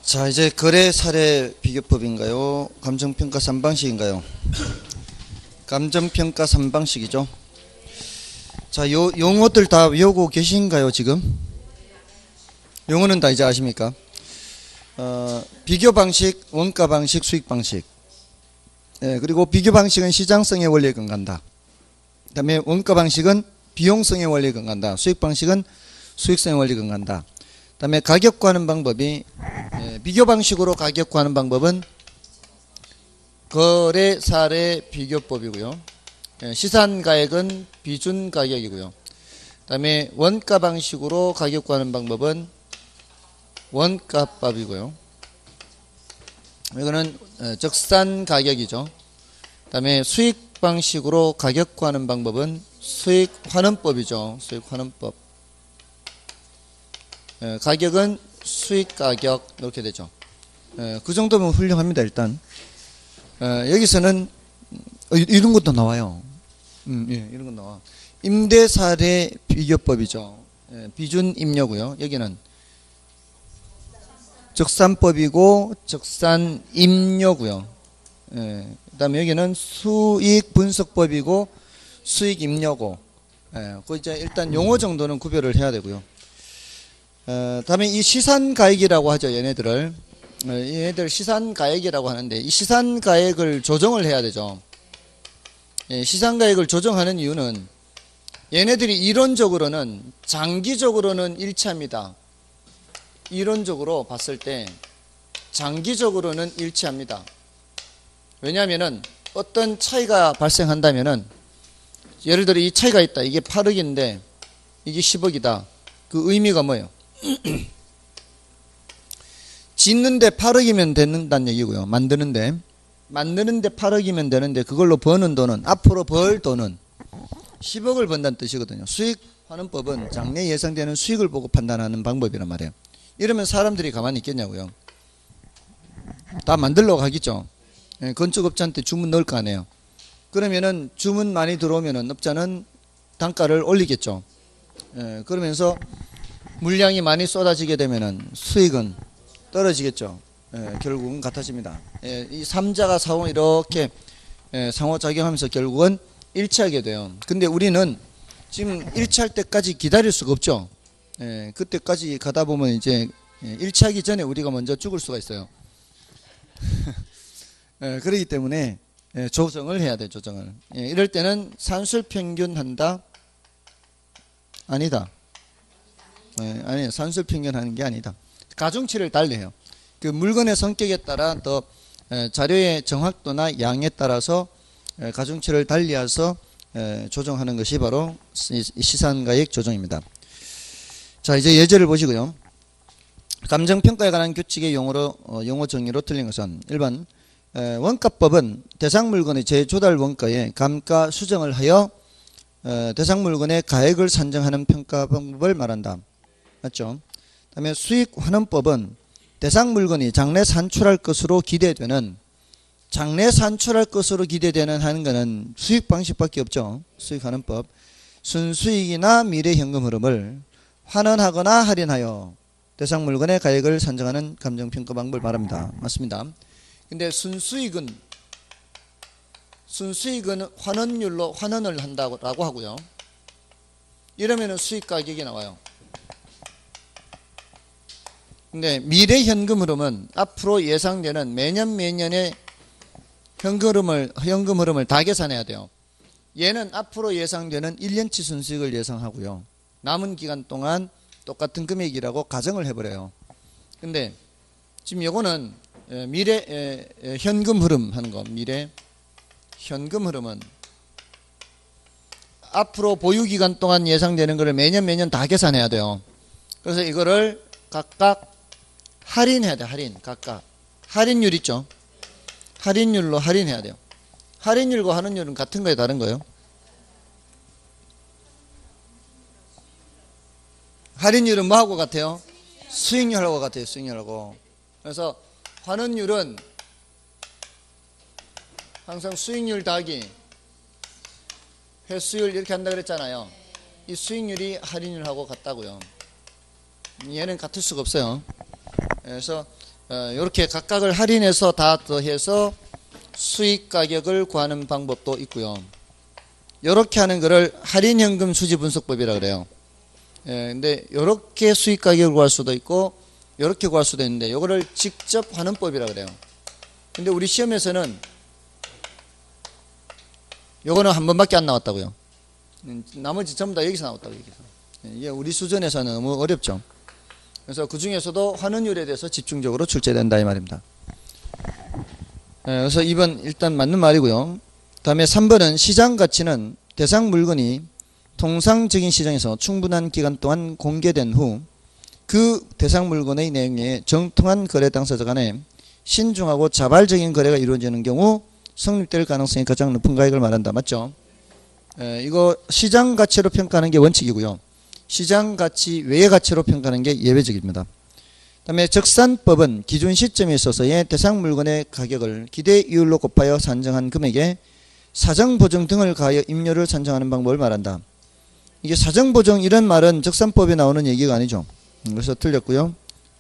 자, 이제 거래 사례 비교법인가요? 감정평가 3방식인가요? 감정평가 3방식이죠. 자, 용어들 다 외우고 계신가요, 지금? 용어는 다 이제 아십니까? 비교 방식, 원가 방식, 수익 방식. 그리고 비교 방식은 시장성의 원리에 근간다. 그 다음에 원가 방식은 비용성의 원리에 근간다. 수익 방식은 수익성의 원리에 근간다. 그 다음에 가격 구하는 방법이 비교 방식으로 가격 구하는 방법은 거래 사례 비교법이고요. 시산가액은 비준 가격이고요. 그 다음에 원가 방식으로 가격 구하는 방법은 원가법이고요. 이거는 적산 가격이죠. 그 다음에 수익 방식으로 가격 구하는 방법은 수익 환원법이죠. 수익 환원법. 가격은 수익 가격 이렇게 되죠. 그 정도면 훌륭합니다. 일단 여기서는 이런 것도 나와요. 이런 것 나와. 임대 사례 비교법이죠. 비준 임료고요. 여기는 적산법이고 적산 임료고요. 그다음에 여기는 수익 분석법이고 수익 임료고. 그 이제 일단 용어 정도는 구별을 해야 되고요. 다음에 이 시산가액이라고 하죠. 얘네들 시산가액이라고 하는데 이 시산가액을 조정을 해야 되죠. 시산가액을 조정하는 이유는 얘네들이 이론적으로는 장기적으로는 일치합니다. 이론적으로 봤을 때 장기적으로는 일치합니다. 왜냐하면은 어떤 차이가 발생한다면은 예를 들어 이 차이가 있다. 이게 8억인데 이게 10억이다. 그 의미가 뭐예요? 짓는데 8억이면 된다는 얘기고요. 만드는데 8억이면 되는데 그걸로 버는 돈은 앞으로 벌 돈은 10억을 번다는 뜻이거든요. 수익 환원법은 장래 예상되는 수익을 보고 판단하는 방법이란 말이에요. 이러면 사람들이 가만히 있겠냐고요. 다 만들려고 하겠죠. 건축업자한테 주문 넣을 거 아니에요. 그러면은 주문 많이 들어오면은 업자는 단가를 올리겠죠. 그러면서 물량이 많이 쏟아지게 되면은 수익은 떨어지겠죠. 결국은 같아집니다. 이 3자가 상호 이렇게 상호작용하면서 결국은 일치하게 돼요. 근데 우리는 지금 일치할 때까지 기다릴 수가 없죠. 그때까지 가다 보면 이제 일치하기 전에 우리가 먼저 죽을 수가 있어요. 그렇기 때문에 조정을 해야 돼. 조정을. 이럴 때는 산술평균 한다? 아니다. 아니에요. 산술평균 하는 게 아니다. 가중치를 달리해요. 그 물건의 성격에 따라 더 자료의 정확도나 양에 따라서 가중치를 달리해서 조정하는 것이 바로 시산가액 조정입니다. 자, 이제 예제를 보시고요. 감정평가에 관한 규칙의 용어 정의로 틀린 것은 1번 원가법은 대상 물건의 재조달 원가에 감가 수정을 하여 대상 물건의 가액을 산정하는 평가 방법을 말한다. 맞죠? 그다음에 수익 환원법은 대상 물건이 장래 산출할 것으로 기대되는 하는 것은 수익 방식밖에 없죠. 수익 환원법. 순수익이나 미래 현금 흐름을 환원하거나 할인하여 대상 물건의 가액을 산정하는 감정평가 방법을 말합니다. 맞습니다. 근데 순수익은 환원율로 환원을 한다고 하고요. 이러면은 수익 가격이 나와요. 근데 미래 현금 흐름은 앞으로 예상되는 매년의 현금 흐름을 다 계산해야 돼요. 얘는 앞으로 예상되는 1년치 순수익을 예상하고요. 남은 기간 동안 똑같은 금액이라고 가정을 해버려요. 근데 지금 요거는 미래 현금 흐름 하는 거. 미래 현금 흐름은 앞으로 보유 기간 동안 예상되는 거를 매년 다 계산해야 돼요. 그래서 이거를 각각 할인해야 돼. 각각 할인율 있죠. 할인율로 할인해야 돼요. 할인율과 환원율은 같은 거예요, 다른 거예요? 할인율은 뭐하고 같아요? 수익률하고 같아요. 수익률하고. 그래서 환원율은 항상 수익률 더하기 회수율 이렇게 한다 그랬잖아요. 이 수익률이 할인율하고 같다고요. 얘는 같을 수가 없어요. 그래서 이렇게 각각을 할인해서 다 더해서 수익 가격을 구하는 방법도 있고요. 이렇게 하는 거를 할인현금 수지분석법이라 그래요. 근데 이렇게 수익 가격을 구할 수도 있고 이렇게 구할 수도 있는데 이거를 직접 환원법이라 그래요. 근데 우리 시험에서는 요거는 한 번밖에 안 나왔다고요. 나머지 전부 다 여기서 나왔다고. 여기서. 이게 우리 수준에서 너무 어렵죠. 그래서 그 중에서도 환원율에 대해서 집중적으로 출제된다 이 말입니다. 그래서 2번 일단 맞는 말이고요. 다음에 3번은 시장 가치는 대상 물건이 통상적인 시장에서 충분한 기간 동안 공개된 후 그 대상 물건의 내용에 정통한 거래 당사자 간에 신중하고 자발적인 거래가 이루어지는 경우 성립될 가능성이 가장 높은 가액을 말한다. 맞죠? 이거 시장 가치로 평가하는 게 원칙이고요. 시장 가치 외의 가치로 평가하는 게 예외적입니다. 다음에 적산법은 기준 시점에 있어서의 대상 물건의 가격을 기대 이율로 곱하여 산정한 금액에 사정보정 등을 가하여 임료를 산정하는 방법을 말한다. 이게 사정보정 이런 말은 적산법에 나오는 얘기가 아니죠. 그래서 틀렸고요.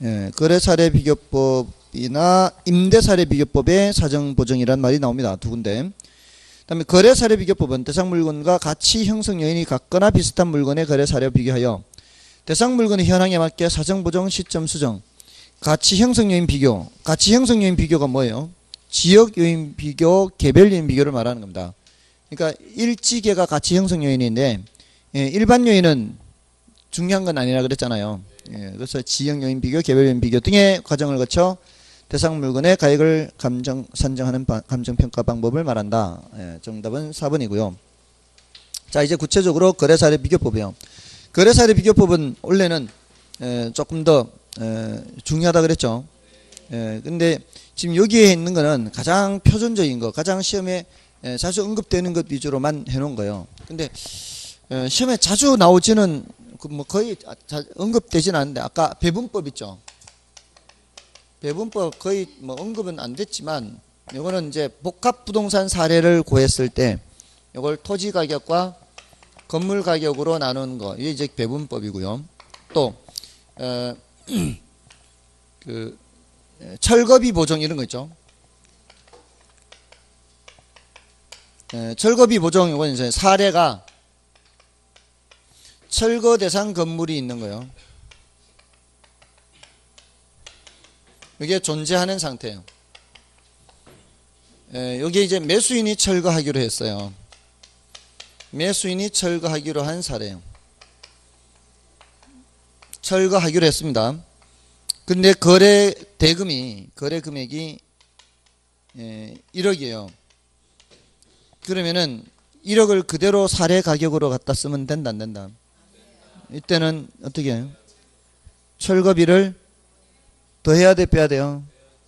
거래사례비교법이나 임대사례비교법에 사정보정이란 말이 나옵니다. 두 군데. 그 다음에 거래사례비교법은 대상 물건과 가치 형성 요인이 같거나 비슷한 물건의 거래사례와 비교하여 대상 물건의 현황에 맞게 사정보정, 시점 수정, 가치 형성 요인 비교. 가치 형성 요인 비교가 뭐예요? 지역 요인 비교, 개별 요인 비교를 말하는 겁니다. 그러니까 일지계가 가치 형성 요인인데 일반 요인은 중요한 건 아니라 그랬잖아요. 그래서 지역 요인 비교, 개별 요인 비교 등의 과정을 거쳐 대상 물건의 가액을 산정하는 감정평가 방법을 말한다. 정답은 4번이고요. 자, 이제 구체적으로 거래사례 비교법이에요. 거래사례 비교법은 원래는 조금 더 중요하다 그랬죠. 근데 지금 여기에 있는 거는 가장 표준적인 거, 가장 시험에 자주 언급되는 것 위주로만 해놓은 거예요. 근데 시험에 자주 나오지는 뭐 거의 언급되진 않는데 아까 배분법 있죠. 배분법 거의 뭐 언급은 안 됐지만 이거는 이제 복합 부동산 사례를 구했을 때 이걸 토지 가격과 건물 가격으로 나누는 거 이게 이제 배분법이고요. 또 그 철거비 보정 이런 거 있죠. 철거비 보정 이건 이제 사례가 철거 대상 건물이 있는 거예요. 이게 존재하는 상태예요. 여기에 이제 매수인이 철거하기로 했어요. 매수인이 철거하기로 한 사례예요. 철거하기로 했습니다. 근데 거래 금액이 1억이에요. 그러면은 1억을 그대로 사례 가격으로 갖다 쓰면 된다 안 된다? 이때는 어떻게 해요? 철거비를 더 해야 돼 빼야 돼요?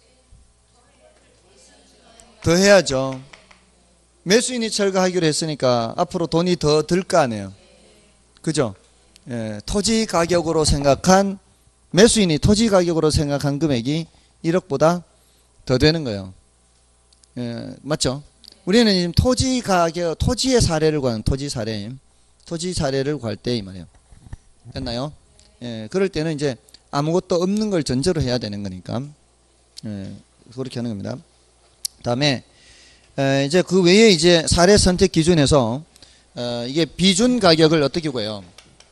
더 해야죠. 매수인이 철거하기로 했으니까 앞으로 돈이 더 들 거 아니에요. 그죠? 토지 가격으로 생각한 매수인이 토지 가격으로 생각한 금액이 1억보다 더 되는 거예요. 맞죠? 우리는 지금 토지 가격, 토지의 사례를 구하는 토지 사례를 구할 때 이 말이에요. 됐나요? 그럴 때는 이제 아무것도 없는 걸 전제로 해야 되는 거니까 그렇게 하는 겁니다. 다음에 이제 그 외에 이제 사례 선택 기준에서 이게 비준 가격을 어떻게 구해요?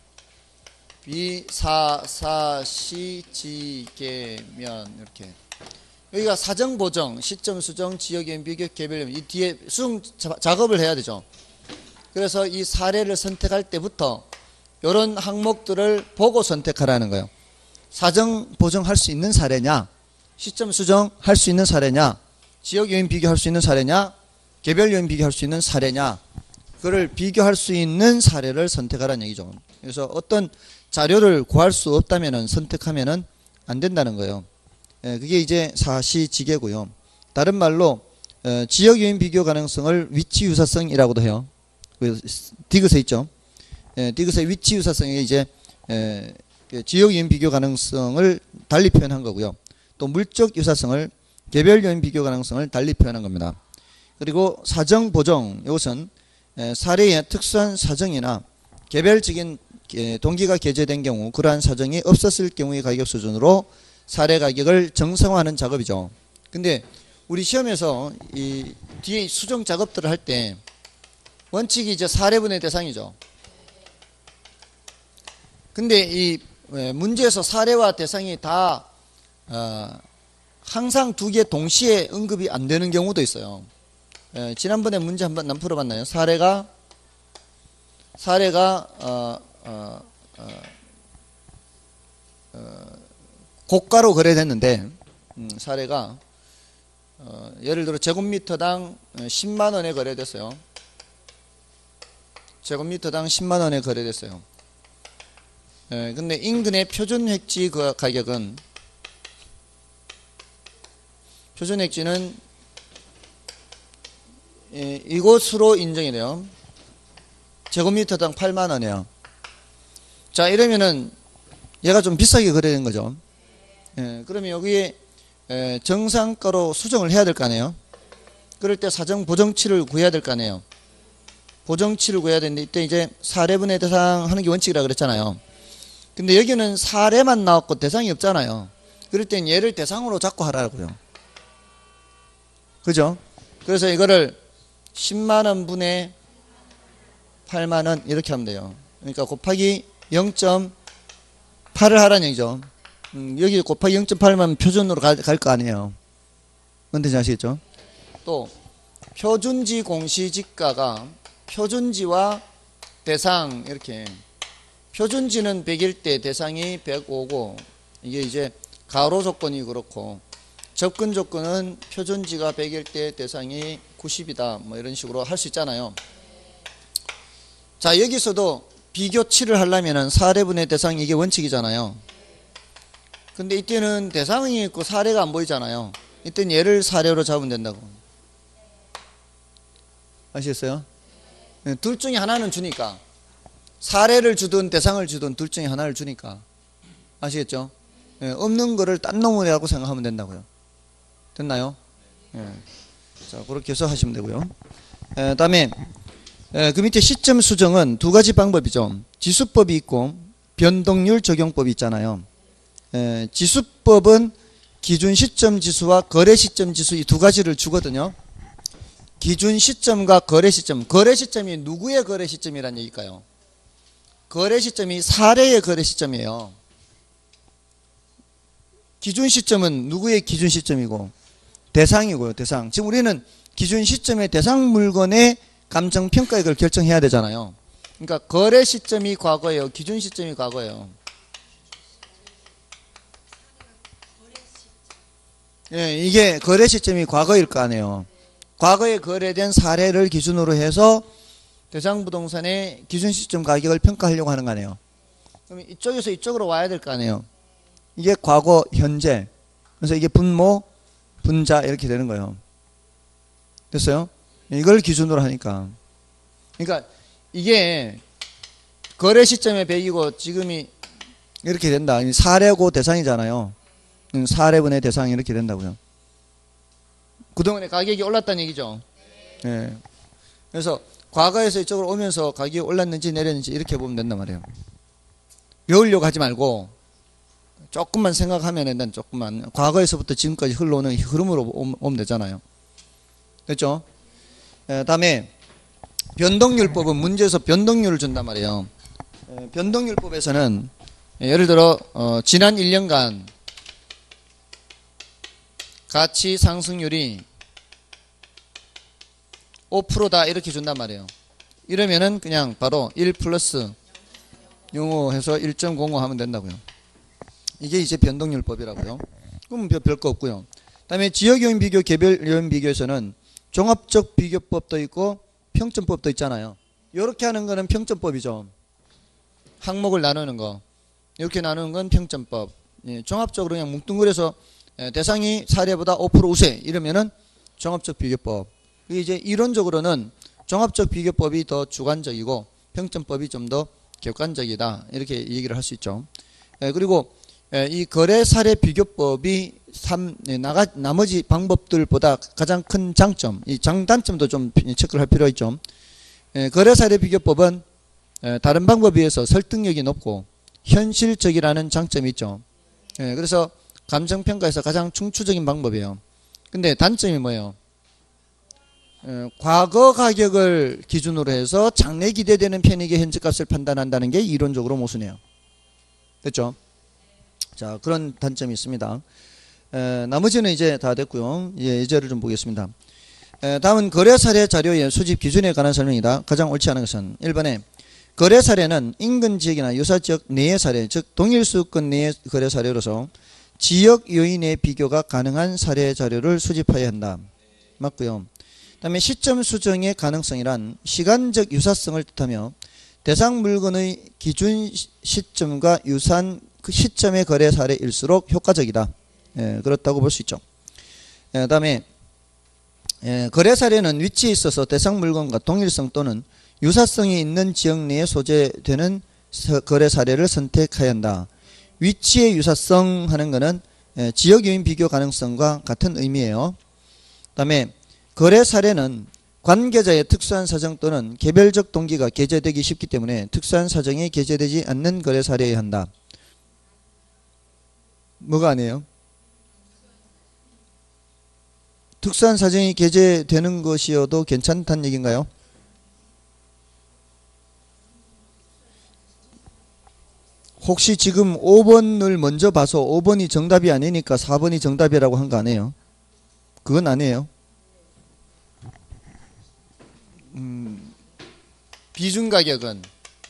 비사시지계면 이렇게 여기가 사정 보정, 시점 수정, 지역 요인 비교, 개별 요인 이 뒤에 수정 작업을 해야 되죠. 그래서 이 사례를 선택할 때부터 이런 항목들을 보고 선택하라는 거예요. 사정 보정할 수 있는 사례냐, 시점 수정할 수 있는 사례냐, 지역 요인 비교할 수 있는 사례냐, 개별 요인 비교할 수 있는 사례냐, 그걸 비교할 수 있는 사례를 선택하라는 얘기죠. 그래서 어떤 자료를 구할 수 없다면은 선택하면은 안 된다는 거예요. 그게 이제 사시지계고요. 다른 말로 지역 요인 비교 가능성을 위치 유사성이라고도 해요. 디귿에 있죠. 디귿의 위치 유사성이 이제 지역 요인 비교 가능성을 달리 표현한 거고요. 또 물적 유사성을 개별 요인 비교 가능성을 달리 표현한 겁니다. 그리고 사정 보정 이것은 사례의 특수한 사정이나 개별적인 동기가 게재된 경우 그러한 사정이 없었을 경우의 가격 수준으로 사례 가격을 정상화하는 작업이죠. 근데 우리 시험에서 이 뒤에 수정 작업들을 할 때 원칙이 이제 사례분의 대상이죠. 근데 이 문제에서 사례와 대상이 다 항상 두 개 동시에 언급이 안 되는 경우도 있어요. 지난번에 문제 한번 안 풀어봤나요? 사례가 고가로 거래됐는데 사례가 예를 들어 제곱미터당 10만원에 거래됐어요. 제곱미터당 10만원에 거래됐어요. 근데 인근의 표준획지 그 가격은 표준획지는 이곳으로 인정이 돼요. 제곱미터당 8만원이에요. 자, 이러면은 얘가 좀 비싸게 거래된 거죠. 그러면 여기에 정상가로 수정을 해야 될 거 아니에요. 그럴 때 사정 보정치를 구해야 될 거 아니에요. 보정치를 구해야 되는데 이때 이제 사례분의 대상 하는 게 원칙이라 그랬잖아요. 근데 여기는 사례만 나왔고 대상이 없잖아요. 그럴 땐 얘를 대상으로 잡고 하라고요. 그죠? 그래서 이거를 10만원 분의 8만원 이렇게 하면 돼요. 그러니까 곱하기 0.8을 하라는 얘기죠. 여기 곱하기 0.8만 표준으로 갈 거 아니에요. 뭔지 아시겠죠? 또 표준지 공시지가가 표준지와 대상 이렇게 표준지는 100일 때 대상이 105고 이게 이제 가로 조건이 그렇고 접근 조건은 표준지가 100일 때 대상이 90이다 뭐 이런 식으로 할 수 있잖아요. 자, 여기서도 비교치를 하려면은 사례분의 대상 이게 원칙이잖아요. 근데 이때는 대상이 있고 사례가 안 보이잖아요. 이때는 얘를 사례로 잡으면 된다고. 아시겠어요? 둘 중에 하나는 주니까 사례를 주든 대상을 주든 둘 중에 하나를 주니까 아시겠죠? 없는 거를 딴 놈이라고 생각하면 된다고요. 됐나요? 자, 그렇게 해서 하시면 되고요. 다음에 그 밑에 시점 수정은 두 가지 방법이죠. 지수법이 있고 변동률 적용법이 있잖아요. 지수법은 기준 시점 지수와 거래 시점 지수 이 두 가지를 주거든요. 기준 시점과 거래 시점. 거래 시점이 누구의 거래 시점이란 얘기일까요? 거래 시점이 사례의 거래 시점이에요. 기준 시점은 누구의 기준 시점이고 대상이고요. 대상. 지금 우리는 기준 시점의 대상 물건의 감정평가액을 결정해야 되잖아요. 그러니까 거래 시점이 과거예요. 기준 시점이 과거예요. 이게 거래 시점이 과거일 거 아니에요. 과거에 거래된 사례를 기준으로 해서 대상 부동산의 기준 시점 가격을 평가하려고 하는 거 아니에요. 그럼 이쪽에서 이쪽으로 와야 될 거 아니에요. 이게 과거, 현재. 그래서 이게 분모, 분자 이렇게 되는 거예요. 됐어요? 이걸 기준으로 하니까. 그러니까 이게 거래 시점의 100이고 지금이 이렇게 된다. 사례고 대상이잖아요. 사례분의 대상이 이렇게 된다고요. 그동안에 가격이 올랐다는 얘기죠. 그래서 과거에서 이쪽으로 오면서 가격이 올랐는지 내렸는지 이렇게 보면 된단 말이에요. 외우려고 하지 말고 조금만 생각하면 일단 조금만 과거에서부터 지금까지 흘러오는 흐름으로 오면 되잖아요. 됐죠? 다음에 변동률법은 문제에서 변동률을 준단 말이에요. 변동률법에서는 예를 들어 지난 1년간 가치 상승률이 5%다 이렇게 준단 말이에요. 이러면은 그냥 바로 1 플러스 0.5 해서 1.05 하면 된다고요. 이게 이제 변동률법이라고요. 그럼 별거 없고요. 다음에 지역요인 비교, 개별요인 비교에서는 종합적 비교법도 있고 평점법도 있잖아요. 이렇게 하는 거는 평점법이죠. 항목을 나누는 거. 이렇게 나누는 건 평점법. 종합적으로 그냥 뭉뚱그려서 대상이 사례보다 5% 우세 이러면은 종합적 비교법. 이제 이론적으로는 종합적 비교법이 더 주관적이고 평점법이 좀 더 객관적이다 이렇게 얘기를 할 수 있죠. 그리고 이 거래 사례 비교법이 나머지 방법들보다 가장 큰 장점, 이 장단점도 좀 체크를 할 필요가 있죠. 거래 사례 비교법은 다른 방법에 비해서 설득력이 높고 현실적이라는 장점이 있죠. 그래서 감정평가에서 가장 충추적인 방법이에요. 근데 단점이 뭐예요? 과거 가격을 기준으로 해서 장래 기대되는 편익의 현재값을 판단한다는 게 이론적으로 모순이에요. 됐죠? 자, 그런 단점이 있습니다. 나머지는 이제 다 됐고요. 예제를 좀 보겠습니다. 다음은 거래 사례 자료의 수집 기준에 관한 설명이다. 가장 옳지 않은 것은 1번에 거래 사례는 인근 지역이나 유사 지역 내의 사례, 즉 동일 수익권 내의 거래 사례로서 지역 요인의 비교가 가능한 사례 자료를 수집해야 한다. 맞고요. 그 다음에 시점 수정의 가능성이란 시간적 유사성을 뜻하며 대상 물건의 기준 시점과 유사한 그 시점의 거래 사례일수록 효과적이다. 그렇다고 볼 수 있죠. 그 다음에 거래 사례는 위치에 있어서 대상 물건과 동일성 또는 유사성이 있는 지역 내에 소재되는 거래 사례를 선택해야 한다. 위치의 유사성 하는 것은 지역 요인 비교 가능성과 같은 의미예요. 그 다음에 거래 사례는 관계자의 특수한 사정 또는 개별적 동기가 게재되기 쉽기 때문에 특수한 사정이 게재되지 않는 거래 사례여야 한다. 뭐가 아니에요? 특수한 사정이 게재되는 것이어도 괜찮다는 얘기인가요? 혹시 지금 5번을 먼저 봐서 5번이 정답이 아니니까 4번이 정답이라고 한 거 아니에요? 그건 아니에요. 비중 가격은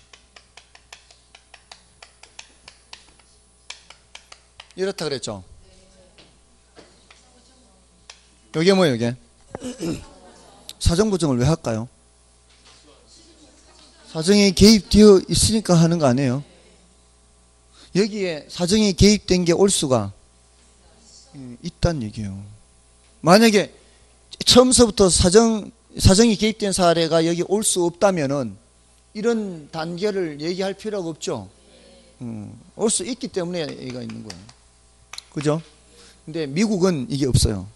이렇다 그랬죠? 이게 뭐예요, 이게? 사정 보정을 왜 할까요? 사정이 개입되어 있으니까 하는 거 아니에요? 여기에 사정이 개입된 게 올 수가 있다는 얘기예요. 만약에 처음서부터 사정이 개입된 사례가 여기 올 수 없다면은 이런 단계를 얘기할 필요가 없죠. 올 수 있기 때문에 얘기가 있는 거예요. 그죠? 근데 미국은 이게 없어요.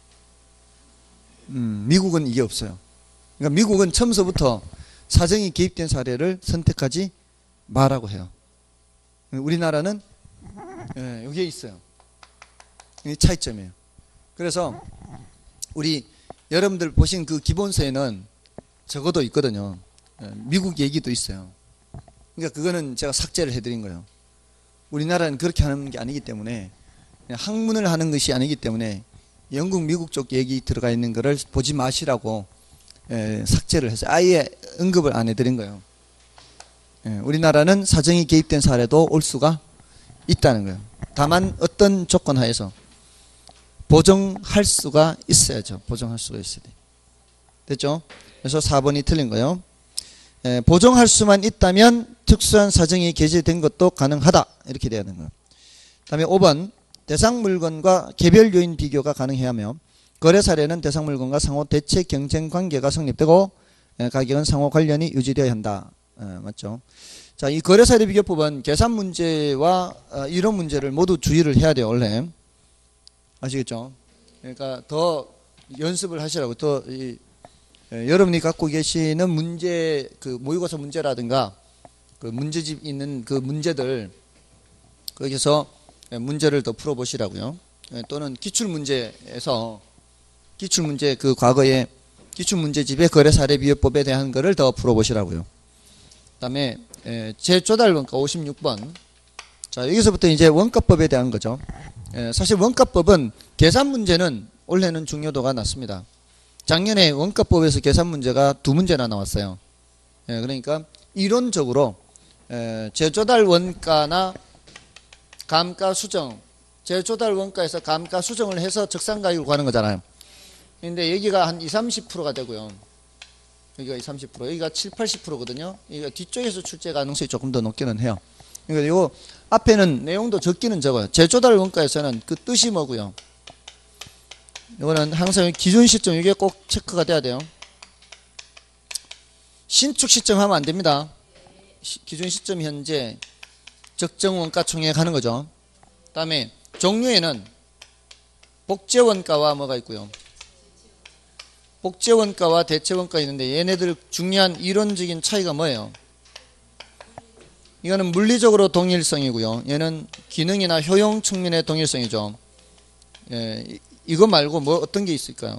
미국은 이게 없어요. 그러니까 미국은 처음서부터 사정이 개입된 사례를 선택하지 말라고 해요. 우리나라는 여기에 있어요. 이 차이점이에요. 그래서 우리 여러분들 보신 그 기본서에는 적어도 있거든요. 미국 얘기도 있어요. 그러니까 그거는 제가 삭제를 해드린 거예요. 우리나라는 그렇게 하는 게 아니기 때문에 학문을 하는 것이 아니기 때문에 영국 미국 쪽 얘기 들어가 있는 거를 보지 마시라고 삭제를 해서 아예 언급을 안 해드린 거예요. 우리나라는 사정이 개입된 사례도 올 수가 있다는 거예요. 다만 어떤 조건 하에서 보정할 수가 있어야죠. 보정할 수가 있어야 돼. 됐죠? 그래서 4번이 틀린 거예요. 보정할 수만 있다면 특수한 사정이 게재된 것도 가능하다. 이렇게 돼야 되는 거예요. 다음에 5번 대상 물건과 개별 요인 비교가 가능해야 하며 거래 사례는 대상 물건과 상호 대체 경쟁 관계가 성립되고 가격은 상호 관련이 유지되어야 한다. 맞죠? 자, 이 거래 사례 비교법은 계산 문제와 이론 문제를 모두 주의를 해야 돼요. 원래 아시겠죠? 그러니까 더 연습을 하시라고 더 여러분이 갖고 계시는 문제 그 모의고사 문제라든가 그 문제집 있는 그 문제들 거기서 문제를 더 풀어보시라고요. 또는 기출문제에서 기출문제 그 과거에 기출문제집의 거래 사례 비교법에 대한 거를 더 풀어보시라고요. 그 다음에 제조달 원가 56번. 자, 여기서부터 이제 원가법에 대한 거죠. 사실 원가법은 계산 문제는 올해는 중요도가 낮습니다. 작년에 원가법에서 계산 문제가 2문제나 나왔어요. 그러니까 이론적으로 제조달 원가나 감가 수정, 제조달 원가에서 감가 수정을 해서 적산 가격을 구하는 거잖아요. 근데 여기가 한 20-30%가 되고요. 여기가 20-30%, 여기가 70-80%거든요. 여기가 뒤쪽에서 출제 가능성이 조금 더 높기는 해요. 그러니까 요 앞에는 내용도 적기는 적어요. 제조달 원가에서는 그 뜻이 뭐고요. 이거는 항상 기준 시점 이게 꼭 체크가 돼야 돼요. 신축 시점 하면 안 됩니다. 기준 시점 현재 적정 원가 총액 하는 거죠. 다음에 종류에는 복제 원가와 뭐가 있고요. 복제 원가와 대체 원가 있는데 얘네들 중요한 이론적인 차이가 뭐예요? 이거는 물리적으로 동일성이고요. 얘는 기능이나 효용 측면의 동일성이죠. 이거 말고 뭐 어떤 게 있을까요?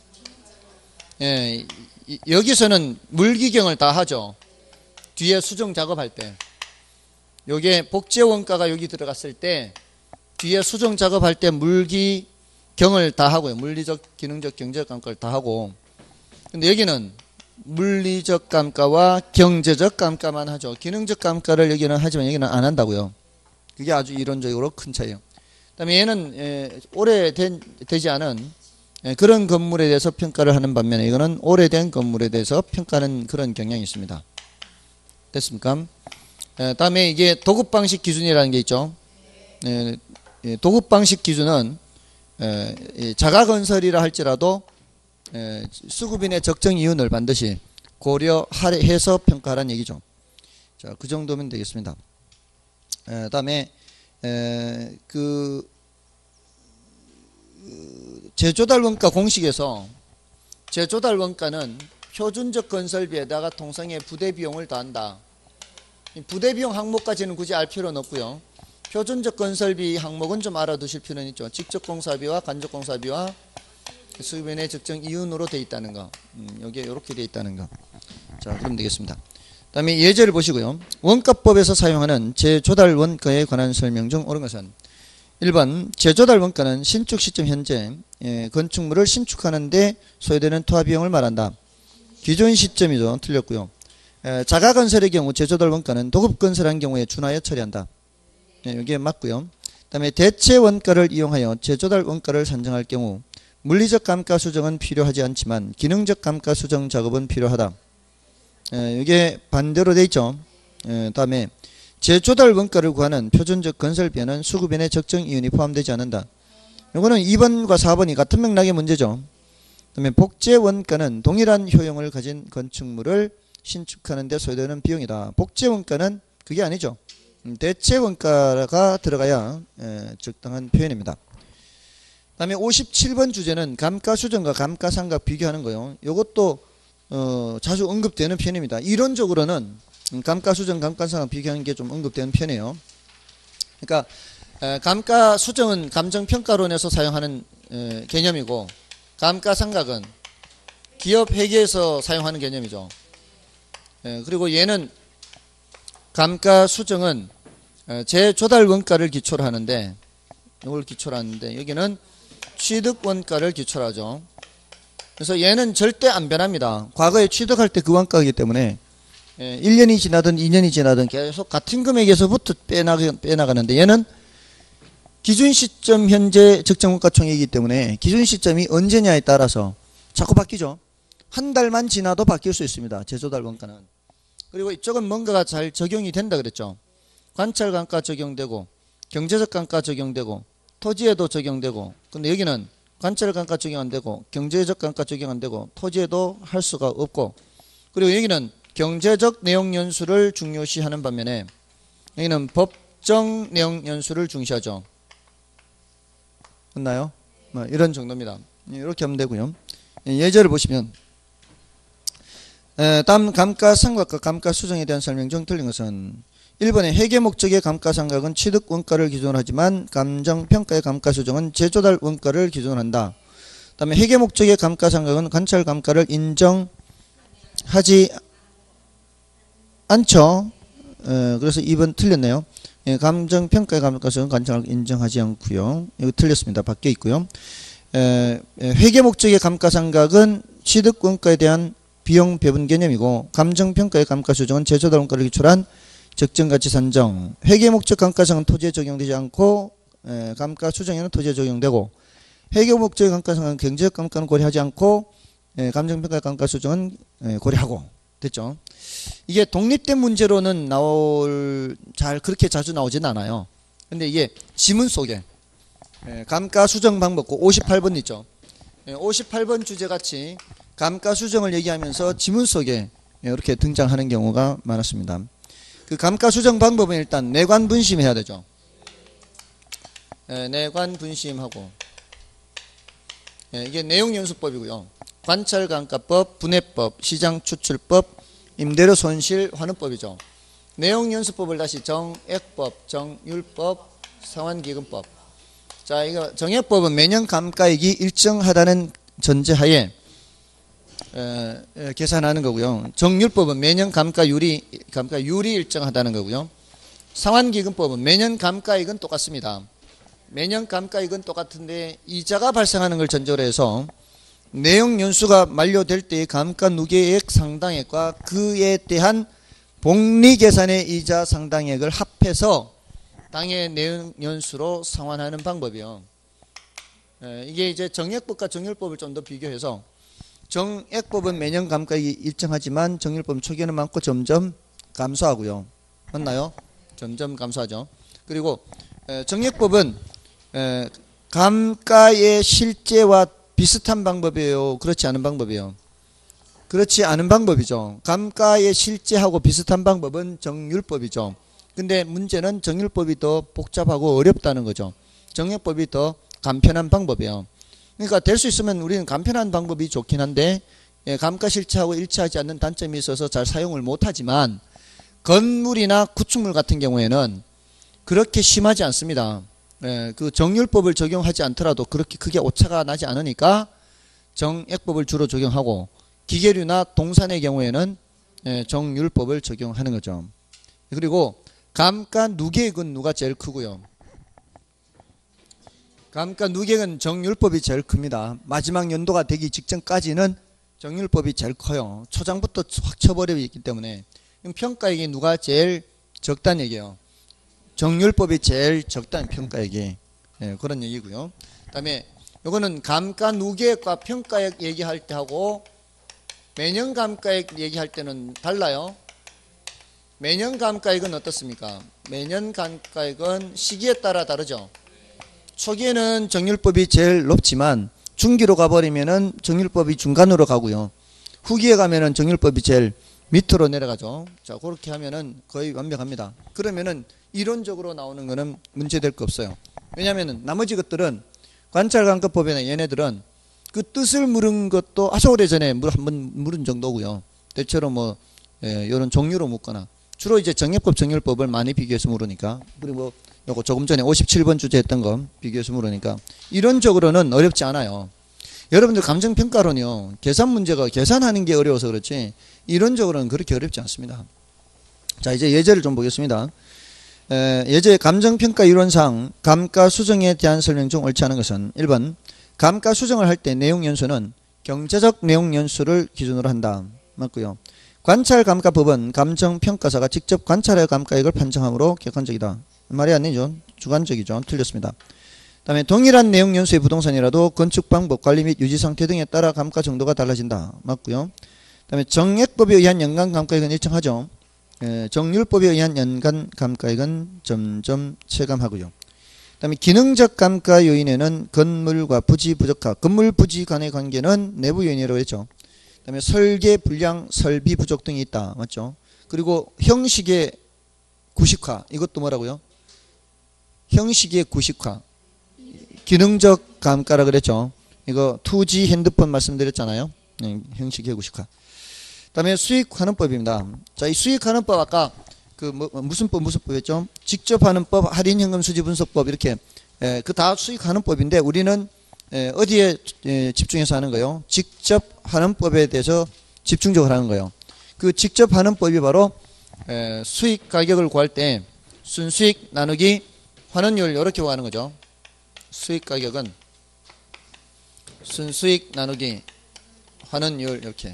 여기서는 물기경을 다 하죠. 뒤에 수정 작업할 때. 요게 복제 원가가 여기 들어갔을 때 뒤에 수정 작업할 때 물기경을 다 하고요. 물리적, 기능적, 경제적 감가를 다 하고. 근데 여기는 물리적 감가와 경제적 감가만 하죠. 기능적 감가를 여기는 하지만 여기는 안 한다고요. 그게 아주 이론적으로 큰 차이예요. 그다음에 얘는 오래되지 않은 그런 건물에 대해서 평가를 하는 반면에 이거는 오래된 건물에 대해서 평가하는 그런 경향이 있습니다. 됐습니까? 다음에 이게 도급방식 기준이라는 게 있죠. 도급방식 기준은 자가건설이라 할지라도 수급인의 적정 이윤을 반드시 고려해서 평가하라는 얘기죠. 자, 그 정도면 되겠습니다. 다음에 재조달 원가 공식에서 재조달 원가는 표준적 건설비에다가 통상의 부대 비용을 더한다. 부대 비용 항목까지는 굳이 알 필요는 없고요. 표준적 건설비 항목은 좀 알아두실 필요는 있죠. 직접 공사비와 간접 공사비와 수급인의 적정 이윤으로 되어 있다는 거. 여기에 이렇게 되어 있다는 거. 자, 그럼 되겠습니다. 다음에 예제를 보시고요. 원가법에서 사용하는 재조달 원가에 관한 설명 중 옳은 것은 1번 재조달 원가는 신축 시점 현재 건축물을 신축하는 데 소요되는 투하 비용을 말한다. 기존 시점이죠. 틀렸고요. 자가건설의 경우 재조달 원가는 도급건설한 경우에 준하여 처리한다. 여기에 맞고요. 그 다음에 대체 원가를 이용하여 재조달 원가를 산정할 경우 물리적 감가 수정은 필요하지 않지만 기능적 감가 수정 작업은 필요하다. 이게 반대로 돼 있죠. 다음에 재조달 원가를 구하는 표준적 건설비에는 수급인의 적정 이윤이 포함되지 않는다. 이거는 2번과 4번이 같은 맥락의 문제죠. 그다음에 복제 원가는 동일한 효용을 가진 건축물을 신축하는 데 소요되는 비용이다. 복제 원가는 그게 아니죠. 대체 원가가 들어가야 적당한 표현입니다. 다음에 57번 주제는 감가수정과 감가상각 비교하는 거요. 이것도 자주 언급되는 편입니다. 이론적으로는 감가수정, 감가상각 비교하는 게 좀 언급되는 편이에요. 그러니까 감가수정은 감정평가론에서 사용하는 개념이고 감가상각은 기업회계에서 사용하는 개념이죠. 그리고 얘는 감가수정은 재조달 원가를 기초로 하는데 이걸 기초로 하는데 여기는 취득 원가를 기초로 하죠. 그래서 얘는 절대 안 변합니다. 과거에 취득할 때 그 원가이기 때문에 1년이 지나든 2년이 지나든 계속 같은 금액에서부터 빼나가는데 얘는 기준 시점 현재 적정원가 총액이기 때문에 기준 시점이 언제냐에 따라서 자꾸 바뀌죠. 한 달만 지나도 바뀔 수 있습니다. 재조달 원가는. 그리고 이쪽은 뭔가가 잘 적용이 된다 그랬죠. 관찰 감가 적용되고 경제적 감가 적용되고 토지에도 적용되고 근데 여기는 관찰 감가 적용 안 되고 경제적 감가 적용 안 되고 토지에도 할 수가 없고 그리고 여기는 경제적 내용 연수를 중요시하는 반면에 여기는 법정 내용 연수를 중시하죠. 맞나요? 뭐 이런 정도입니다. 이렇게 하면 되고요. 예제를 보시면 다음 감가상각과 감가수정에 대한 설명 중 틀린 것은 1번에 회계 목적의 감가상각은 취득 원가를 기준으로 하지만 감정평가의 감가수정은 재조달 원가를 기준으로 한다. 그 다음에 회계 목적의 감가상각은 관찰 감가를 인정하지 않죠. 그래서 2번 틀렸네요. 감정평가의 감가수정은 관찰을 인정하지 않고요. 이거 틀렸습니다. 바뀌어 있고요. 회계 목적의 감가상각은 취득 원가에 대한 비용 배분 개념이고 감정평가의 감가수정은 재조달 원가를 기초한 적정가치 산정. 회계 목적 감가상은 토지에 적용되지 않고 감가수정에는 토지에 적용되고 회계 목적의 감가상은 경제적 감가는 고려하지 않고 감정평가의 감가수정은 고려하고 됐죠. 이게 독립된 문제로는 잘 그렇게 자주 나오진 않아요. 근데 이게 지문 속에 감가수정 방법과 58번 있죠. 58번 주제같이 감가수정을 얘기하면서 지문 속에 이렇게 등장하는 경우가 많았습니다. 그 감가수정 방법은 일단 내관분심해야 되죠. 내관분심하고 이게 내용연수법이고요. 관찰감가법, 분해법, 시장추출법, 임대료 손실 환원법이죠. 내용연수법을 다시 정액법, 정율법, 상환기금법. 자, 이거 정액법은 매년 감가액이 일정하다는 전제하에 계산하는 거고요. 정율법은 매년 감가율이 일정하다는 거고요. 상환기금법은 매년 감가액은 똑같습니다. 매년 감가액은 똑같은데 이자가 발생하는 걸 전제로 해서 내용 연수가 만료될 때의 감가 누계액 상당액과 그에 대한 복리 계산의 이자 상당액을 합해서 당해 내용 연수로 상환하는 방법이요. 이게 이제 정액법과 정율법을 좀 더 비교해서 정액법은 매년 감가액이 일정하지만 정율법은 초기에는 많고 점점 감소하고요. 맞나요? 점점 감소하죠. 그리고 정액법은 감가의 실제와 비슷한 방법이에요? 그렇지 않은 방법이에요? 그렇지 않은 방법이죠. 감가의 실제하고 비슷한 방법은 정율법이죠. 근데 문제는 정율법이 더 복잡하고 어렵다는 거죠. 정액법이 더 간편한 방법이에요. 그러니까 될 수 있으면 우리는 간편한 방법이 좋긴 한데 감가 실체하고 일치하지 않는 단점이 있어서 잘 사용을 못하지만 건물이나 구축물 같은 경우에는 그렇게 심하지 않습니다. 그 정율법을 적용하지 않더라도 그렇게 크게 오차가 나지 않으니까 정액법을 주로 적용하고 기계류나 동산의 경우에는 정율법을 적용하는 거죠. 그리고 감가 누계액은 누가 제일 크고요? 감가 누계액은 정율법이 제일 큽니다. 마지막 연도가 되기 직전까지는 정율법이 제일 커요. 초장부터 확 쳐버리고 있기 때문에 평가액이 누가 제일 적다는 얘기예요. 정율법이 제일 적다는 평가액이 그런 얘기고요. 그 다음에 요거는 감가 누계액과 평가액 얘기할 때 하고 매년 감가액 얘기할 때는 달라요. 매년 감가액은 어떻습니까? 매년 감가액은 시기에 따라 다르죠. 초기에는 정율법이 제일 높지만 중기로 가버리면은 정율법이 중간으로 가고요. 후기에 가면은 정율법이 제일 밑으로 내려가죠. 자, 그렇게 하면은 거의 완벽합니다. 그러면은 이론적으로 나오는 거는 문제될 거 없어요. 왜냐면은 나머지 것들은 관찰감가법이나 얘네들은 그 뜻을 물은 것도 아주 오래전에 한번 물은 정도고요. 대체로 뭐 이런 종류로 묻거나 주로 이제 정액법, 정율법을 많이 비교해서 물으니까 그리고 요거 조금 전에 57번 주제 했던 거 비교해서 물으니까 이론적으로는 어렵지 않아요. 여러분들 감정평가론이요. 계산 문제가 계산하는 게 어려워서 그렇지 이론적으로는 그렇게 어렵지 않습니다. 자, 이제 예제를 좀 보겠습니다. 예제 감정평가 이론상 감가 수정에 대한 설명 중 옳지 않은 것은 1번 감가 수정을 할 때 내용 연수는 경제적 내용 연수를 기준으로 한다. 맞고요. 관찰감가법은 감정평가사가 직접 관찰하여 감가액을 판정하므로 객관적이다. 말이 아니죠. 주관적이죠. 틀렸습니다. 그 다음에 동일한 내용 연수의 부동산이라도 건축 방법, 관리 및 유지 상태 등에 따라 감가 정도가 달라진다. 맞고요. 그 다음에 정액법에 의한 연간 감가액은 일정하죠. 정율법에 의한 연간 감가액은 점점 체감하고요. 그 다음에 기능적 감가 요인에는 건물과 부지 부적화, 건물 부지 간의 관계는 내부 요인이라고 했죠. 그 다음에 설계 불량, 설비 부족 등이 있다. 맞죠? 그리고 형식의 구식화, 이것도 뭐라고요? 형식의 구식화. 기능적 감가라 그랬죠. 이거 2G 핸드폰 말씀드렸잖아요. 형식의 구식화. 그 다음에 수익환원법입니다. 자, 이 수익환원법 아까 무슨 법 했죠? 직접 하는 법, 할인 현금 수지 분석법 이렇게 그 다 수익하는 법인데 우리는 어디에 집중해서 하는 거예요? 직접 하는 법에 대해서 집중적으로 하는 거예요. 그 직접 하는 법이 바로 수익 가격을 구할 때 순수익 나누기 환원율 이렇게 구하는 거죠. 수익 가격은 순수익 나누기 환원율 이렇게.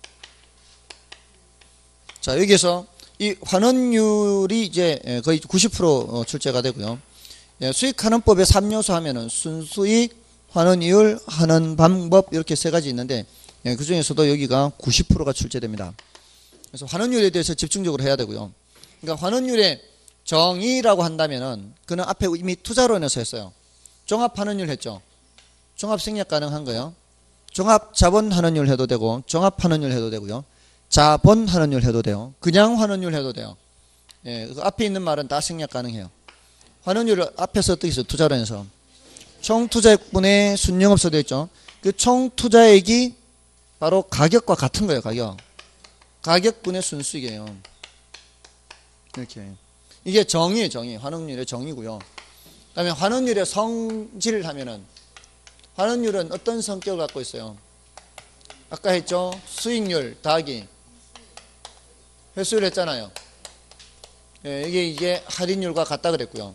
자, 여기에서 이 환원율이 이제 거의 90% 출제가 되고요. 수익환원법의 3요소 하면은 순수익, 환원율, 환원 방법 이렇게 세 가지 있는데 그 중에서도 여기가 90%가 출제됩니다. 그래서 환원율에 대해서 집중적으로 해야 되고요. 그러니까 환원율의 정의라고 한다면은 그는 앞에 이미 투자론에서 했어요. 종합환원율 했죠. 종합생략 가능한 거예요. 종합자본환원율 해도 되고 종합환원율 해도 되고요. 자본환원율 해도 돼요. 그냥 환원율 해도 돼요. 그 앞에 있는 말은 다 생략 가능해요. 환원율을 앞에서 어떻게 있어요? 투자론에서 총투자액분의 순영업소 되어 있죠. 그 총투자액이 바로 가격과 같은 거예요. 가격분의 순수익이에요. 이렇게. 이게 정의예요, 정의. 환원율의 정의고요. 그다음에 환원율의 성질을 하면은 환원율은 어떤 성격을 갖고 있어요? 아까 했죠? 수익률 더하기 회수율 했잖아요. 예, 이게 할인율과 같다 그랬고요.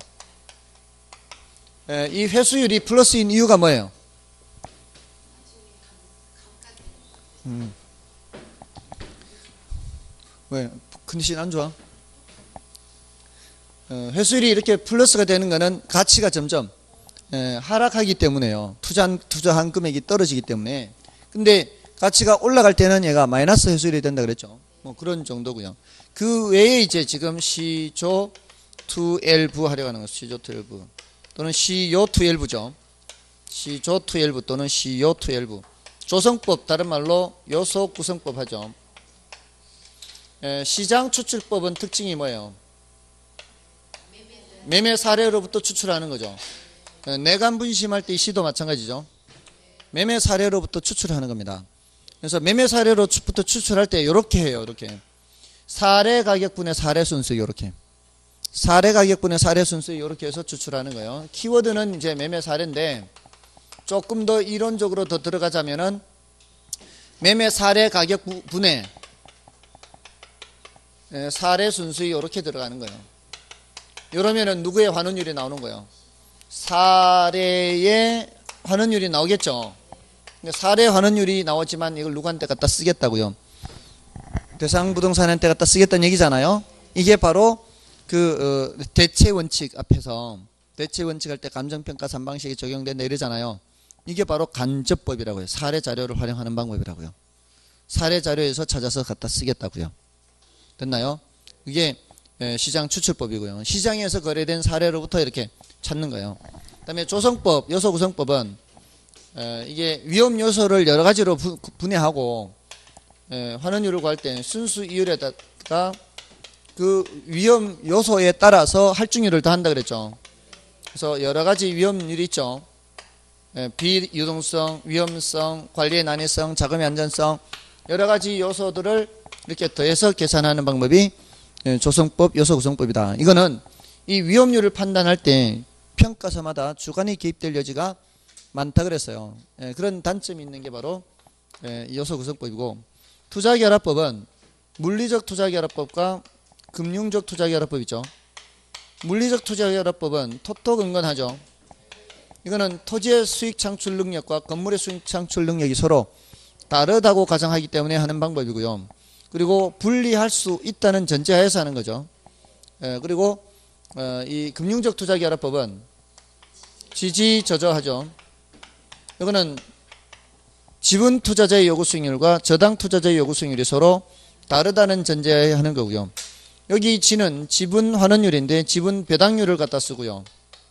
예, 이 회수율이 플러스인 이유가 뭐예요? 왜? 컨디션 안 좋아? 회수율이 이렇게 플러스가 되는 거는 가치가 점점 하락하기 때문에요. 투자한 금액이 떨어지기 때문에. 근데 가치가 올라갈 때는 얘가 마이너스 회수율이 된다 그랬죠. 뭐 그런 정도고요. 그 외에 이제 지금 시조 2L부 하려고 하는 거, 시조 2L부 또는 시요 2L부죠. 시조 2L부 또는 시요 2L부. 조성법, 다른 말로 요소 구성법 하죠. 시장 추출법은 특징이 뭐예요? 매매 사례로부터 추출하는 거죠. 내간 분심할 때 이 시도 마찬가지죠. 매매 사례로부터 추출하는 겁니다. 그래서 매매 사례로부터 추출할 때 이렇게 해요. 이렇게 사례 가격분의 사례 순수, 이렇게 사례 가격분의 사례 순수 이렇게 해서 추출하는 거예요. 키워드는 이제 매매 사례인데 조금 더 이론적으로 더 들어가자면은 매매 사례 가격분의 사례 순수에 이렇게 들어가는 거예요. 이러면은 누구의 환원율이 나오는 거예요? 사례의 환원율이 나오겠죠. 사례 환원율이 나오지만 이걸 누구한테 갖다 쓰겠다고요? 대상 부동산한테 갖다 쓰겠다는 얘기잖아요. 이게 바로 그 대체 원칙 앞에서 대체 원칙 할 때 감정평가 3방식이 적용된다 이러잖아요. 이게 바로 간접법이라고 해요. 사례 자료를 활용하는 방법이라고요. 사례 자료에서 찾아서 갖다 쓰겠다고요. 됐나요? 이게 시장 추출법이고요. 시장에서 거래된 사례로부터 이렇게 찾는 거예요. 그 다음에 조성법, 요소 구성법은 이게 위험 요소를 여러 가지로 분해하고 환원율을 구할 때 순수 이율에다가 그 위험 요소에 따라서 할증률을 더한다 그랬죠. 그래서 여러 가지 위험률이 있죠. 비유동성, 위험성, 관리의 난해성, 자금의 안전성, 여러 가지 요소들을 이렇게 더해서 계산하는 방법이 조성법, 요소구성법이다. 이거는 이 위험률을 판단할 때 평가서마다 주관이 개입될 여지가 많다 그랬어요. 그런 단점이 있는 게 바로 요소구성법이고, 투자결합법은 물리적 투자결합법과 금융적 투자결합법이죠. 물리적 투자결합법은 토토근건하죠. 이거는 토지의 수익 창출 능력과 건물의 수익 창출 능력이 서로 다르다고 가정하기 때문에 하는 방법이고요. 그리고 분리할 수 있다는 전제하에서 하는 거죠. 그리고 이 금융적 투자결합법은 지지저저하죠. 이거는 지분 투자자의 요구 수익률과 저당 투자자의 요구 수익률이 서로 다르다는 전제하에 하는 거고요. 여기 지는 지분 환원율인데 지분 배당률을 갖다 쓰고요.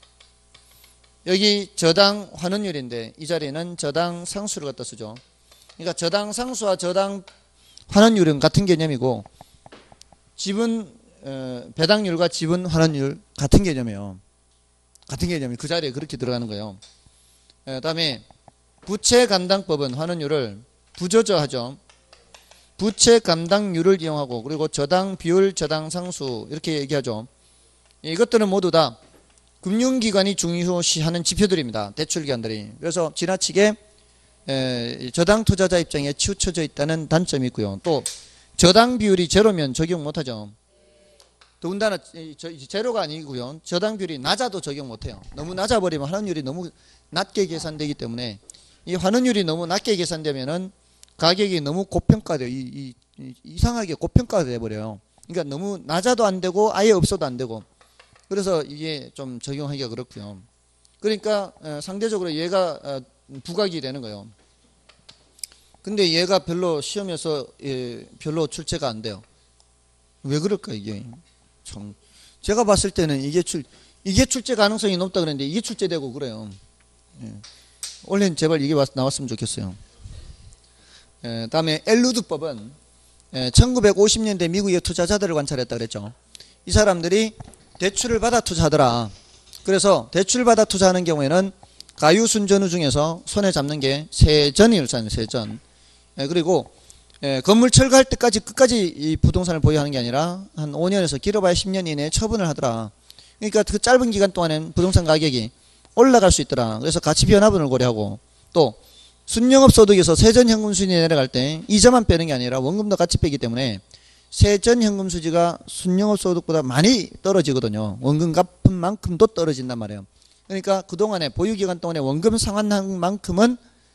여기 저당 환원율인데 이 자리에는 저당 상수를 갖다 쓰죠. 그러니까 저당 상수와 저당 환원율은 같은 개념이고 지분 배당률과 지분 환원율 같은 개념이에요. 같은 개념이 그 자리에 그렇게 들어가는 거예요. 그다음에 부채 감당법은 환원율을 부저저하죠. 부채 감당률을 이용하고 그리고 저당 비율, 저당 상수 이렇게 얘기하죠. 이것들은 모두 다 금융기관이 중요시하는 지표들입니다. 대출기관들이. 그래서 지나치게 저당 투자자 입장에 치우쳐져 있다는 단점이 있고요. 또 저당 비율이 제로면 적용 못하죠. 더군다나 제로가 아니고요. 저당 비율이 낮아도 적용 못해요. 너무 낮아버리면 환원율이 너무 낮게 계산되기 때문에 이 환원율이 너무 낮게 계산되면은 가격이 너무 고평가돼요. 이상하게 고평가돼 버려요. 그러니까 너무 낮아도 안 되고 아예 없어도 안 되고. 그래서 이게 좀 적용하기가 그렇고요. 그러니까 상대적으로 얘가 부각이 되는 거예요. 근데 얘가 별로 시험에서 별로 출제가 안 돼요. 왜 그럴까 이게? 참 제가 봤을 때는 이게 출제 가능성이 높다 그랬는데 이게 출제되고 그래요. 원래는 제발 이게 나왔으면 좋겠어요. 다음에 엘루드법은 1950년대 미국의 투자자들을 관찰했다 그랬죠. 이 사람들이 대출을 받아 투자하더라. 그래서 대출 받아 투자하는 경우에는 가유순전후 중에서 손에 잡는 게 세전이 일산이에요. 세전. 그리고 건물 철거할 때까지 끝까지 이 부동산을 보유하는 게 아니라 한 5년에서 길어봐야 10년 이내에 처분을 하더라. 그러니까 그 짧은 기간 동안엔 부동산 가격이 올라갈 수 있더라. 그래서 가치 변화분을 고려하고 또 순영업 소득에서 세전 현금 수준이 내려갈 때 이자만 빼는 게 아니라 원금도 같이 빼기 때문에 세전 현금 수지가 순영업 소득보다 많이 떨어지거든요. 원금 갚은 만큼도 떨어진단 말이에요. 그러니까 그동안에 보유기간 동안에 원금 상환한 만큼은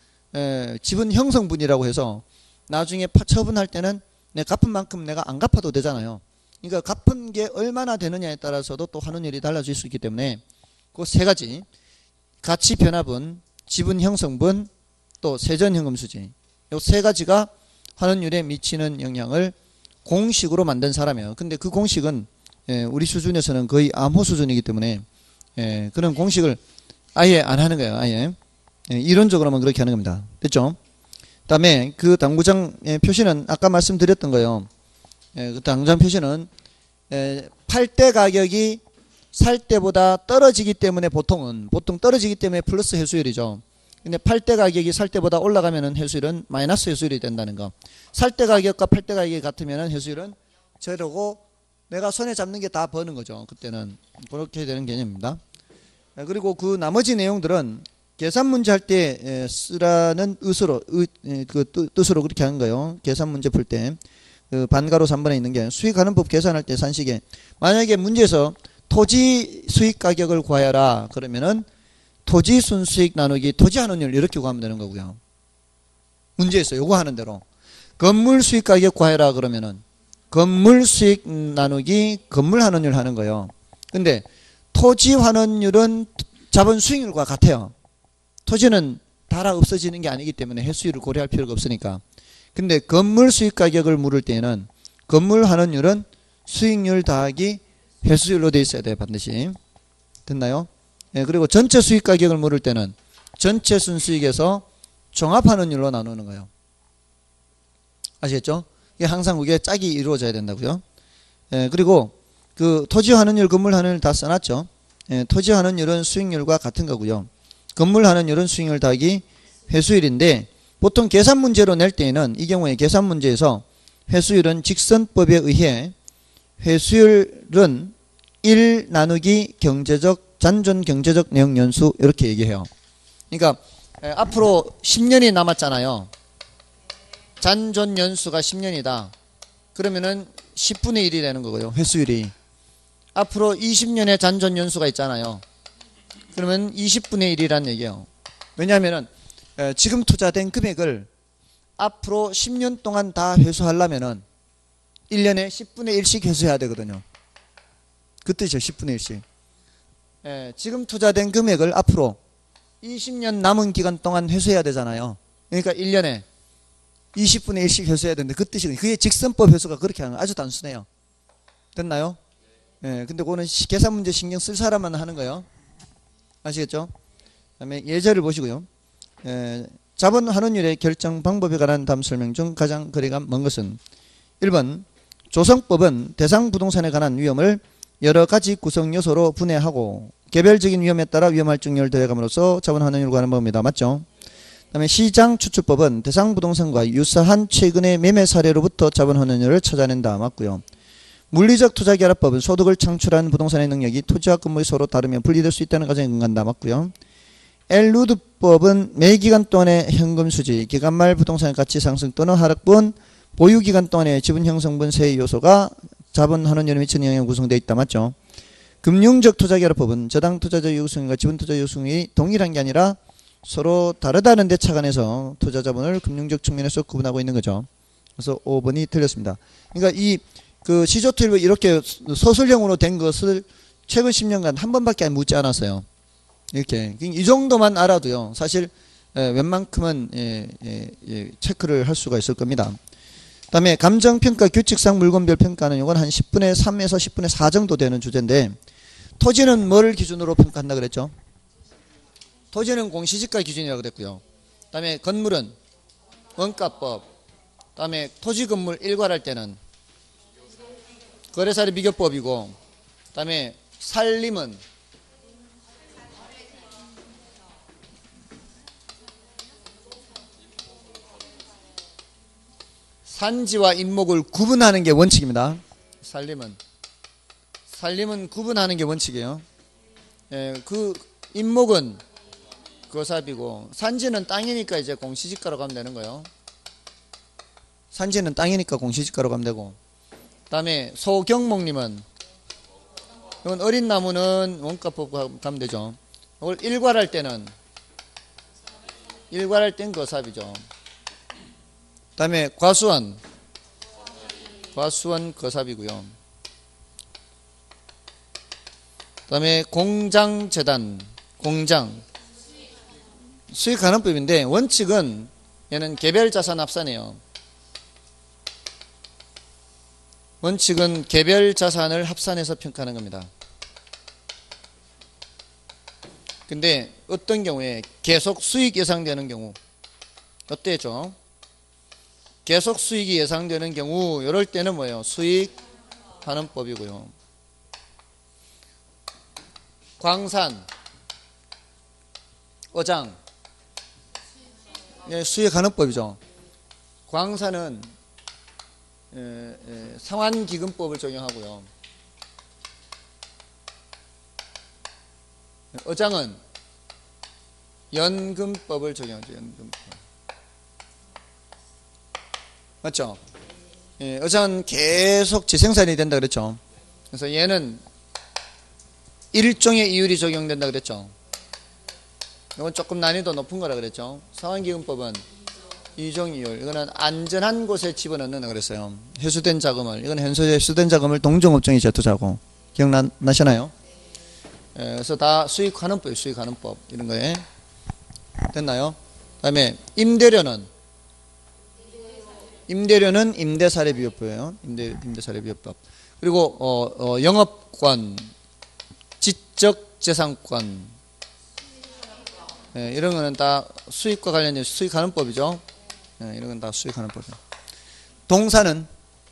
지분 형성분이라고 해서 나중에 처분할 때는 내 갚은 만큼 내가 안 갚아도 되잖아요. 그러니까 갚은 게 얼마나 되느냐에 따라서도 또 환원율이 달라질 수 있기 때문에 그 세 가지 가치 변화분, 지분 형성분, 또 세전현금 수지 이 세 가지가 환원율에 미치는 영향을 공식으로 만든 사람이에요. 근데 그 공식은 우리 수준에서는 거의 암호 수준이기 때문에 그런 공식을 아예 안 하는 거예요. 아예 이론적으로만 그렇게 하는 겁니다. 됐죠? 그 다음에 그 당구장 표시는 아까 말씀드렸던 거예요. 그 당구장 표시는 팔 때 가격이 살 때보다 떨어지기 때문에 보통 떨어지기 때문에 플러스 회수율이죠. 근데 팔 때 가격이 살 때보다 올라가면은 회수율은 마이너스 회수율이 된다는 거. 살 때 가격과 팔 때 가격이 같으면은 회수율은 제로고 내가 손에 잡는 게 다 버는 거죠. 그때는 그렇게 되는 개념입니다. 그리고 그 나머지 내용들은 계산 문제 할 때 쓰라는 뜻으로 그렇게 하는 거예요. 계산 문제 풀 때 그 반가로 3번에 있는 게 수익하는 법 계산할 때 산식에 만약에 문제에서 토지 수익 가격을 구하여라 그러면은 토지 순수익 나누기 토지 환원율 이렇게 구하면 되는 거고요. 문제에서 요거 하는 대로 건물 수익 가격 구하여라 그러면은 건물 수익 나누기 건물 환원율 하는 거예요. 근데 토지 환원율은 자본 수익률과 같아요. 토지는 달아 없어지는 게 아니기 때문에 해수율을 고려할 필요가 없으니까. 근데 건물 수익 가격을 물을 때는 건물 환원율은 수익률 더하기 회수율로 되어 있어야 돼요. 반드시. 됐나요? 그리고 전체 수익 가격을 물을 때는 전체 순수익에서 종합 환원율로 나누는 거예요. 아시겠죠? 이게 항상 그게 짝이 이루어져야 된다고요. 그리고 그 토지 환원율, 건물 환원율 다 써놨죠. 토지 환원율은 수익률과 같은 거고요. 건물 환원율은 수익률 더하기 회수율인데 보통 계산 문제로 낼 때에는 이 경우에 계산 문제에서 회수율은 직선법에 의해 회수율은 1 나누기 경제적 잔존 경제적 내용 연수 이렇게 얘기해요. 그러니까 앞으로 10년이 남았잖아요. 잔존 연수가 10년이다. 그러면은 10분의 1이 되는 거고요. 회수율이. 앞으로 20년의 잔존 연수가 있잖아요. 그러면 20분의 1이란 얘기예요. 왜냐하면은 지금 투자된 금액을 앞으로 10년 동안 다 회수하려면은 1년에 10분의 1씩 회수해야 되거든요. 그 뜻이죠. 10분의 1씩. 지금 투자된 금액을 앞으로 20년 남은 기간 동안 회수해야 되잖아요. 그러니까 1년에 20분의 1씩 회수해야 되는데 그 뜻이거든요. 그게 직선법 회수가 그렇게 하는 거 아주 단순해요. 됐나요? 근데 그거는 계산 문제 신경 쓸 사람만 하는 거예요. 아시겠죠? 그 다음에 예제를 보시고요. 자본 환원율의 결정 방법에 관한 다음 설명 중 가장 거리가 먼 것은 1번 조성법은 대상 부동산에 관한 위험을 여러 가지 구성 요소로 분해하고 개별적인 위험에 따라 위험 할증률을 더해감으로써 자본 환원율을 구하는 법입니다. 맞죠? 그 다음에 시장 추출법은 대상 부동산과 유사한 최근의 매매 사례로부터 자본 환원율을 찾아낸다. 맞고요. 물리적 투자결합법은 소득을 창출하는 부동산의 능력이 토지와 건물이 서로 다르며 분리될 수 있다는 가정에 근거한다. 맞고요. 엘루드법은 매기간 동안의 현금 수지, 기간 말 부동산의 가치 상승 또는 하락분, 보유기간 동안의 지분 형성분 세 요소가 자본 환원율에 미치는 영향이 구성되어 있다. 맞죠? 금융적 투자결합법은 저당 투자자 요소성과 지분 투자 요소성이 동일한 게 아니라 서로 다르다는 데 착안해서 투자 자본을 금융적 측면에서 구분하고 있는 거죠. 그래서 5번이 틀렸습니다. 그러니까 이 그 시조투입을 이렇게 서술형으로 된 것을 최근 10년간 한 번밖에 묻지 않았어요. 이렇게 이 정도만 알아도요. 사실 웬만큼은 체크를 할 수가 있을 겁니다. 그 다음에 감정평가 규칙상 물건별 평가는 이건 한 10분의 3에서 10분의 4 정도 되는 주제인데 토지는 뭘 기준으로 평가한다 그랬죠? 토지는 공시지가 기준이라고 그랬고요. 그 다음에 건물은 원가법, 그 다음에 토지 건물 일괄할 때는 거래사례 비교법이고, 그 다음에 살림은 산지와 임목을 구분하는 게 원칙입니다. 살림은 구분하는 게 원칙이에요. 예, 그 임목은 거삽이고 산지는 땅이니까 이제 공시지가로 가면 되는 거예요. 산지는 땅이니까 공시지가로 가면 되고, 그다음에 소경목님은 이건 어린 나무는 원가법 가면 되죠. 이걸 일괄할 땐 거삽이죠. 그다음에 과수원 거삽이고요. 그다음에 공장재단 수익환원법인데 원칙은 얘는 개별자산 합산이에요. 원칙은 개별자산을 합산해서 평가하는 겁니다. 근데 어떤 경우에 계속 수익 예상되는 경우 어때죠? 계속 수익이 예상되는 경우 이럴 때는 뭐예요? 수익환원법이고요. 광산, 어장, 예, 수익환원법이죠. 광산은 상환기금법을 적용하고요. 어장은 연금법을 적용하죠. 연금법. 맞죠? 예, 어장은 계속 재생산이 된다 그랬죠. 그래서 얘는 일종의 이율이 적용된다 그랬죠. 이건 조금 난이도 높은 거라 그랬죠. 상환기금법은 이종 이율. 이거는 안전한 곳에 집어넣는 그랬어요. 회수된 자금을. 이건 회수된 자금을 동종업종이 재투자하고. 기억나시나요? 예, 그래서 다 수익환원법, 수익환원법 이런 거에 됐나요? 그다음에 임대료는 임대사례비율법이에요. 임대사례비율법. 그리고 영업권, 지적재산권, 예, 이런 거는 다 수익과 관련된 수익환원법이죠. 예, 이런 건 다 수익환원법이에요. 동사는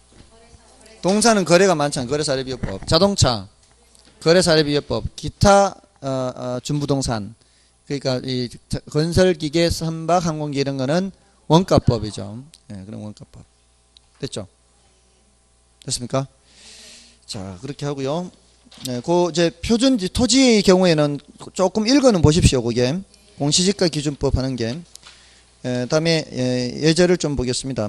거래가 많잖아요. 거래사례비율법. 자동차 거래사례비율법. 기타 준부동산, 그러니까 이 건설기계, 선박, 항공기 이런 거는 원가법이죠. 예, 그런 원가법. 됐죠? 됐습니까? 자, 그렇게 하고요. 예, 그 이제 표준지 토지의 경우에는 조금 읽어는 보십시오. 그게 공시지가 기준법 하는 게. 다음에 예제를 좀 보겠습니다.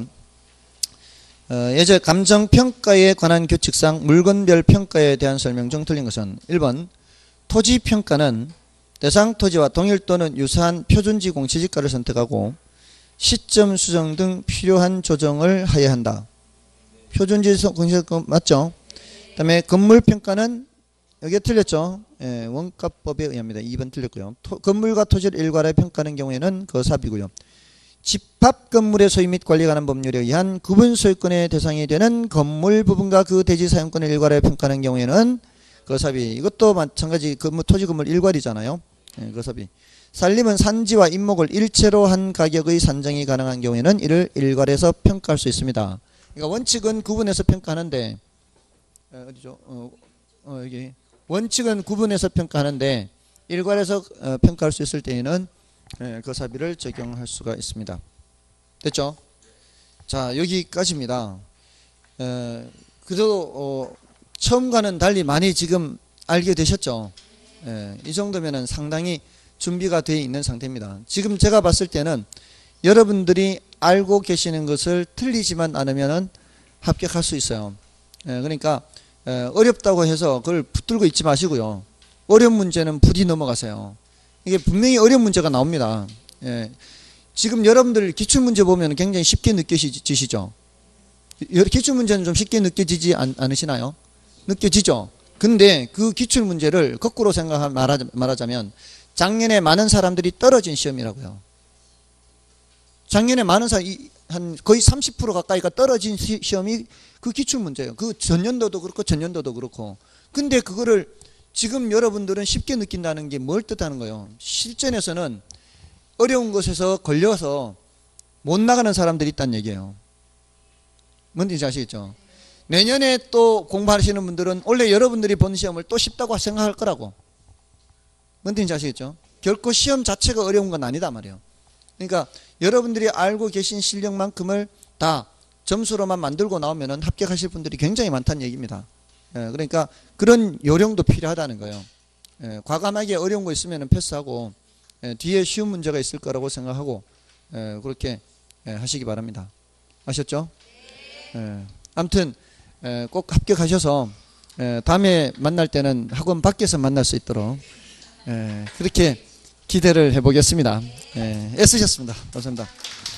예제 감정평가에 관한 규칙상 물건별 평가에 대한 설명 중 틀린 것은 1번 토지평가는 대상 토지와 동일 또는 유사한 표준지 공시지가를 선택하고 시점 수정 등 필요한 조정을 하여야 한다. 표준지 공시지가 맞죠? 그 다음에 건물평가는 여기에 틀렸죠? 예, 원가법에 의합니다. 2번 틀렸고요. 건물과 토지를 일괄하여 평가하는 경우에는 거삽이고요. 집합 건물의 소유 및 관리에 관한 법률에 의한 구분 소유권의 대상이 되는 건물 부분과 그 대지 사용권을 일괄하여 평가하는 경우에는 거삽이. 이것도 마찬가지 토지 건물 일괄이잖아요. 예, 거삽이. 산림은 산지와 임목을 일체로 한 가격의 산정이 가능한 경우에는 이를 일괄해서 평가할 수 있습니다. 그러니까 원칙은 구분해서 평가하는데 어디죠? 여기 원칙은 구분해서 평가하는데 일괄해서 평가할 수 있을 때에는 거사비를 적용할 수가 있습니다. 됐죠? 자, 여기까지입니다. 그래도 처음과는 달리 많이 지금 알게 되셨죠? 이 정도면은 상당히 준비가 되어 있는 상태입니다. 지금 제가 봤을 때는 여러분들이 알고 계시는 것을 틀리지만 않으면 합격할 수 있어요. 그러니까 어렵다고 해서 그걸 붙들고 있지 마시고요. 어려운 문제는 부디 넘어가세요. 이게 분명히 어려운 문제가 나옵니다. 지금 여러분들 기출문제 보면 굉장히 쉽게 느껴지시죠? 기출문제는 좀 쉽게 느껴지지 않으시나요? 느껴지죠? 근데 그 기출문제를 거꾸로 말하자면 작년에 많은 사람들이 떨어진 시험이라고요. 작년에 많은 사람이 한 거의 30% 가까이가 떨어진 시험이 그 기출문제예요. 그 전년도도 그렇고 전년도도 그렇고. 근데 그거를 지금 여러분들은 쉽게 느낀다는 게 뭘 뜻하는 거예요? 실전에서는 어려운 것에서 걸려서 못 나가는 사람들이 있다는 얘기예요. 뭔지 아시겠죠? 내년에 또 공부하시는 분들은 원래 여러분들이 본 시험을 또 쉽다고 생각할 거라고. 뭔지 아시겠죠? 결코 시험 자체가 어려운 건 아니다 말이에요. 그러니까 여러분들이 알고 계신 실력만큼을 다 점수로만 만들고 나오면은 합격하실 분들이 굉장히 많다는 얘기입니다. 그러니까 그런 요령도 필요하다는 거예요. 과감하게 어려운 거 있으면 패스하고 뒤에 쉬운 문제가 있을 거라고 생각하고 그렇게 하시기 바랍니다. 아셨죠? 아무튼 꼭 합격하셔서 다음에 만날 때는 학원 밖에서 만날 수 있도록 그렇게 기대를 해보겠습니다. 애쓰셨습니다. 감사합니다.